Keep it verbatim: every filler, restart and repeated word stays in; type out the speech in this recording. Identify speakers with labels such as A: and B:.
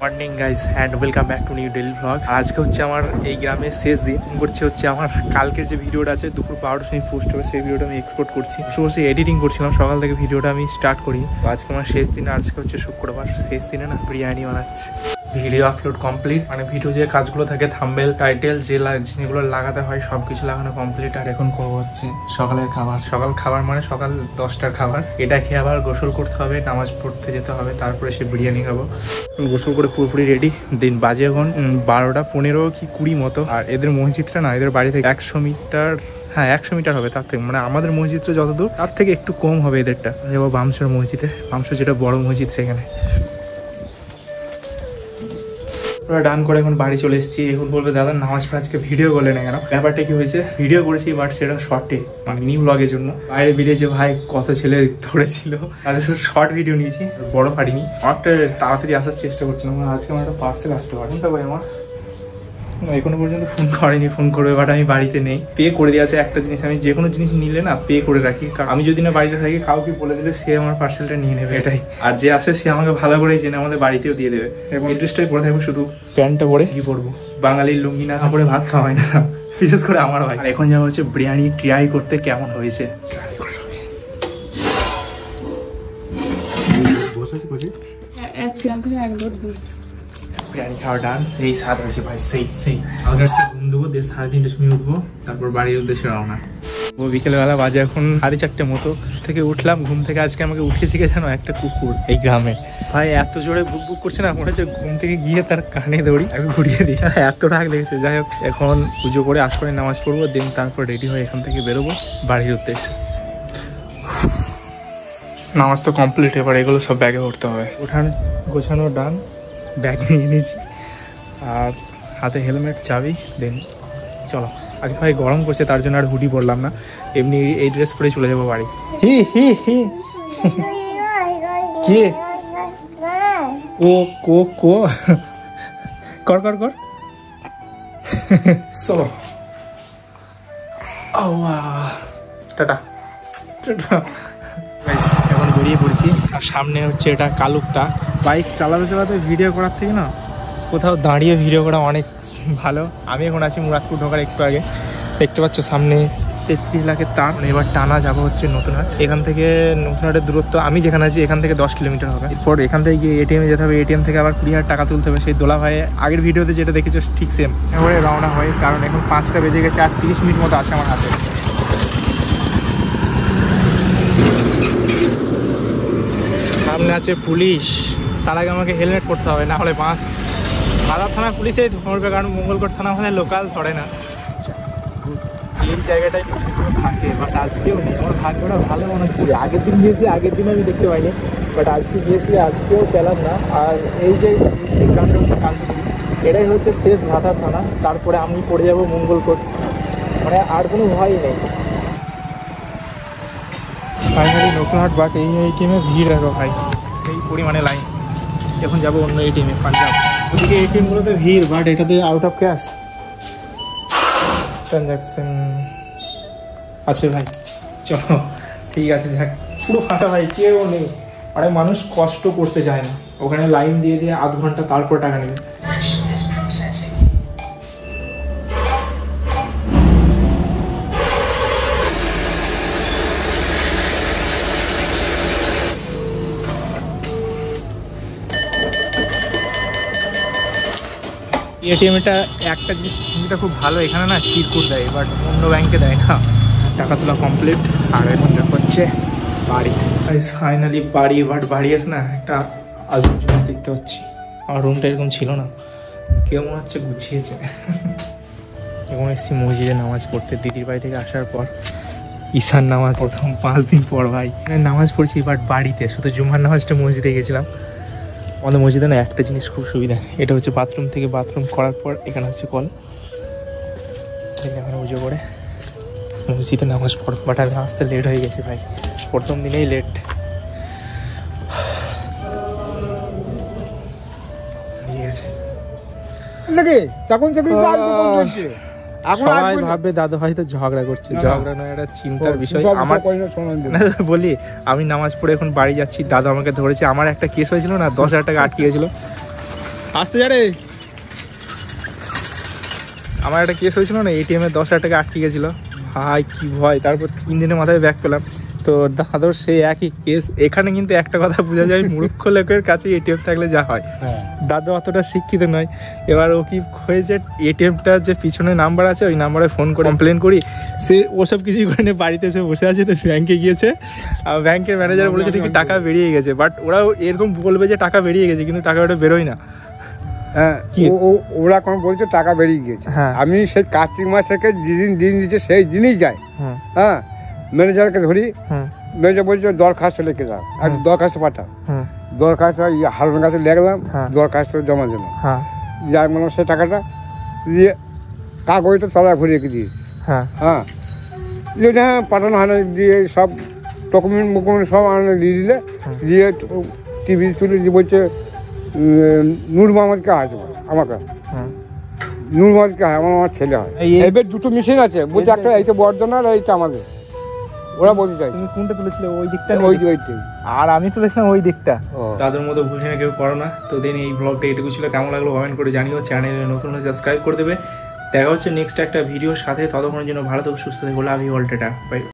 A: Morning guys and welcome back to new daily vlog. আজকে হচ্ছে আমার এই গ্রামের শেষ দিন করছে হচ্ছে আমার কালকের যে ভিডিওটা আছে দুপুর বারোটার সময় পোস্ট হবে, সেই ভিডিওটা আমি এক্সপোর্ট করছি। বসে বসে এডিটিং করছিলাম, সকাল থেকে ভিডিওটা আমি স্টার্ট করি। আজকে আমার শেষ দিন, আজকে হচ্ছে শুক্রবার, শেষ দিনে না বিরিয়ানি বানাচ্ছে। ভিডিও আপলোড কমপ্লিট, মানে ভিডিও যে কাজগুলো থাকে থাম্বনেল টাইটেল যে যেগুলো লাগাতে হয় সব কিছু লাগানো কমপ্লিট। আর এখন করবো হচ্ছে সকালের খাবার। সকাল খাবার মানে সকাল দশটার খাবার। এটা খেয়ে আবার গোসল করতে হবে, নামাজ পড়তে যেতে হবে, তারপরে সে বিরিয়ানি খাবো। গোসল করে পুরোপুরি রেডি। দিন বাজে এখন বারোটা পনেরো কি কুড়ি মতো। আর এদের মসজিদটা না, এদের বাড়ি থেকে একশো মিটার হ্যাঁ একশো মিটার হবে তার থেকে, মানে আমাদের মসজিদটা যত দূর তার থেকে একটু কম হবে এদেরটা। যাবো বামসর মসজিদে, বামসর যেটা বড় মসজিদ সেখানে। ওরা ডান করে এখন বাড়ি চলে এসেছি। এখন বলবে দাদা নামাজ পড়ে আজকে ভিডিও করলে না কেন? ব্যাপারটা কি হয়েছে, ভিডিও করেছি বাট সেটা শর্টে, মানে নিউ ব্লগের জন্য। বাইরে বেরিয়েছে ভাই, কত ছেলে ধরেছিল, তাদের সাথে শর্ট ভিডিও নিয়েছি, বড় পারিনি। অনেকটা তাড়াতাড়ি আসার চেষ্টা করছিলাম, আজকে আমার একটা পার্সেল আসতে পারে। তবে আমার এখনো পর্যন্ত ফোন করেনি, ফোন করবে বাট আমি বাড়িতে নেই। পে করে দেওয়া আছে একটা জিনিস, আমি যে কোনো জিনিস নিলে না পে করে রাখি, কারণ আমি যদি না বাড়িতে থাকি কাউকে বলে দিলে সে আমার পার্সেলটা নিয়ে নেবে, এটাই। আর যে আসে সে আমাকে ভালো করেই জেনে আমাদের বাড়িতেও দিয়ে দেবে। এবং এড্রেসটাই পরে থাকবো, শুধু প্যান্টটা পরে কি পরবো, বাঙালির লুঙ্গি না পরে ভাত খাওয়াই না, বিশেষ করে আমার ভাই। আর এখন যাওয়া হচ্ছে বিরিয়ানি ট্রাই করতে, কেমন হয়েছে। বিরিয়ানি খাওয়া ডান, সেই স্বাদ হয়েছে ভাই, সেই সেই আমাকে একটা ঘুম দেবো, দিয়ে সাড়ে তিনটের সময় উঠবো, তারপর বাড়ির উদ্দেশ্যে রওনা। ও বিকেলবেলা বাজে এখন সাড়ে চারটে মতো থেকে উঠলাম ঘুম থেকে। আজকে আমাকে উঠেছে কে জানো, একটা কুকুর এই গ্রামে। ভাই এত জোরে বুক বুক করছে না, মনে হচ্ছে ঘুম থেকে গিয়ে তার কানে দৌড়ি আমি ঘুরিয়ে দিই, এত রাগ লেগেছে। যাই হোক এখন পুজো করে আস করে নামাজ পড়বো, দিন তারপর রেডি হয়ে এখান থেকে বেরোবো বাড়ির উদ্দেশ্যে। নামাজ তো কমপ্লিট, এবার এগুলো সব ব্যাগে ভরতে হবে। উঠান গোছানো ডান, ব্যাগ নিয়ে নিয়েছি আর হাতে হেলমেট, চাবি। দেন চলো। আজকে ভাই গরম করছে তার জন্য আর হুডি পরলাম না, এমনি এই ড্রেস পরে চলে যাবো বাড়ি। হি হি হি কে ও কো কো কর কর কর চলো। Tata tata. এখন বেরিয়ে পড়ছি, আর সামনে হচ্ছে এটা কালুকটা। বাইক চালাতে চালাতে ভিডিও করার থেকে না কোথাও দাঁড়িয়ে ভিডিও করা অনেক ভালো। আমি এখন আছি মুরাদপুর ঢোকার একটু আগে, দেখতে পাচ্ছ সামনে তেত্রিশ লাখের তার। এবার টানা যাবো হচ্ছে নতুনহাট। এখান থেকে নতুনহাটের দূরত্ব আমি যেখানে আছি এখান থেকে দশ কিলোমিটার হবে। এরপর এখান থেকে গিয়ে এটিএমে যেতে হবে, এটিএম থেকে আবার কুড়ি হাজার টাকা তুলতে হবে। সেই দোলা ভাই আগের ভিডিওতে যেটা দেখেছো ঠিক সেম। এবারে রওনা হয়, কারণ এখন পাঁচটা বেজে গেছে আর তিরিশ মিনিট মতো আছে আমার হাতে। সামনে আছে পুলিশ, তার আগে আমাকে হেলমেট পরতে হবে, না হলে বাস বাজার থানা পুলিশেই ধরবে, কারণ মঙ্গলকোট থানা আমাদের লোকাল ধরে না। এই জায়গাটায় পুলিশগুলো থাকে, বাট আজকেও নেই। আমার ভাগ্যটা ভালো মনে হচ্ছে, আগের দিন গিয়েছি, আগের দিন আমি দেখতে পাইনি, বাট আজকে গিয়েছি, আজকেও পেলাম না। আর এই যে গ্রামটা হচ্ছে কালপুরি, এটাই হচ্ছে শেষ ভাতার থানা, তারপরে আমি পড়ে যাবো মঙ্গলকোট, মানে আর কোনো ভয়ই নেই। ফাইনালি নতুনহাট, বাট এই এটিএমে ভিড় দেখো ভাই, সেই পরিমাণে লাইন। এখন যাবো অন্য এটিএমে, পাঞ্জাব। ওদিকে এটিএমগুলোতে ভিড়, বাট এটাতে আউট অফ ক্যাশ ট্রানজাকশন আছে ভাই। চলো ঠিক আছে, যাক পুরো ফাঁকা ভাই, কেউ নেই। আরে মানুষ কষ্ট করতে চায় না, ওখানে লাইন দিয়ে দিয়ে আধ ঘন্টা তারপর টাকা নেবে। এটিএমটা একটা জিনিস সুবিধা খুব ভালো, এখানে না চিরকুট দেয়, বাট অন্য ব্যাংকে দেয় না। টাকা তোলা কমপ্লিট, আর এখন হচ্ছে বাড়ি। ফাইনালি বাড়ি, বাট বাড়ি আসে না একটা আজব জিনিস দেখতে পাচ্ছি। আমার রুমটা এরকম ছিল না, কেউ মনে হচ্ছে গুছিয়েছে। এবং এসছি মসজিদে নামাজ পড়তে, দিদির বাড়ি থেকে আসার পর। ঈশান নামাজ প্রথম পাঁচ দিন পর ভাই নামাজ পড়ছি, বাট বাড়িতে শুধু জুমার নামাজটা মসজিদে গেছিলাম। আমাদের মসজিদে না একটা জিনিস খুব সুবিধা, এটা হচ্ছে বাথরুম থেকে বাথরুম করার পর এখানে হচ্ছে কল, এখানে পুজো করে মসজিদে নামাজ পড়ো। বাট আমি আসতে লেট হয়ে গেছে ভাই, প্রথম দিনেই লেট। সবাই ভাববে দাদু হয়তো ঝগড়া করছে, ঝগড়া নয়, এটা চিন্তার বিষয়। আমার বলি আমি নামাজ পড়ে এখন বাড়ি যাচ্ছি, দাদু আমাকে ধরেছে। আমার একটা কেস হয়েছিল না, দশ হাজার টাকা আটকে গেছিল, আসতে যা রে। আমার একটা কেস হয়েছিল না, এটিএম এ দশ হাজার টাকা আটকে গেছিলো, ভাই কি ভয়। তারপর তিন দিনের মাথায় ব্যাক পেলাম। তো দাদর সেই একই কেস। এখানে কিন্তু একটা কথা বোঝা যায়, মূর্খ লোকের কাছে এটিএম থাকলে যা হয়। দাদু অতটা শিক্ষিত নয়। এবার ও কি হয়েছে, এটিএমটা যে পিছনে নাম্বার আছে ওই নাম্বারে ফোন করে কমপ্লেন করি, সে ওসব কিছুই করে নিয়ে বাড়িতে এসে বসে আছে। তো ব্যাংকে গিয়েছে, আর ব্যাংকের ম্যানেজার বলেছে ঠিকই টাকা বেরিয়ে গেছে, বাট ওরাও এরকম বলবে যে টাকা বেরিয়ে গেছে, কিন্তু টাকা ওটা বেরোয় না।
B: হ্যাঁ, ওরা কোন বলছে টাকা বেরিয়ে গেছে। আমি সেই কার্তিক মাস থেকে যেদিন দিন দিচ্ছে সেই দিনই যাই। হ্যাঁ, ম্যানেজারকে ধরি, ম্যানেজার বলছে দরখাস্ত লিখে দাও, আর দরখাস্ত পাঠাও। দরখাস্ত হারুন কাছে লিখলাম, দরখাস্ত জমা দিলাম, যাই মানে সেই টাকাটা দিয়ে কাগজটা তলা ভরে রেখে দিয়ে হ্যাঁ হ্যাঁ পাঠানো হয় না, দিয়ে সব ডকুমেন্ট মুকুমেন্ট সব আনে দিয়ে দিলে, দিয়ে টিভি তুলে দিয়ে বলছে নূর মোহাম্মদকে হয় তোমার, আমাকে নূর মোহাম্মদকে হয়, আমার আমার ছেলে হয়। এবার দুটো মেশিন আছে, বলছে একটা এইটা বর্ধনা আর এইটা আমাদের। ওরা বলতে চাই
A: তুমি কোনটা তুলেছিলে, ওই দিকটা?
B: ওই ওইটাই।
A: আর আমি তুলেছিলাম ওই দিকটা। তাদের মতো বুঝে না কেউ করো না। তো দিন এই ব্লগটা এটুকু ছিল, কেমন লাগলো কমেন্ট করে জানিও। চ্যানেলে নতুন হলে সাবস্ক্রাইব করে দেবে। দেখা হচ্ছে নেক্সট একটা ভিডিওর সাথে। ততক্ষণের জন্য ভালো থেকো, সুস্থ থেকো, love you all, tata, by.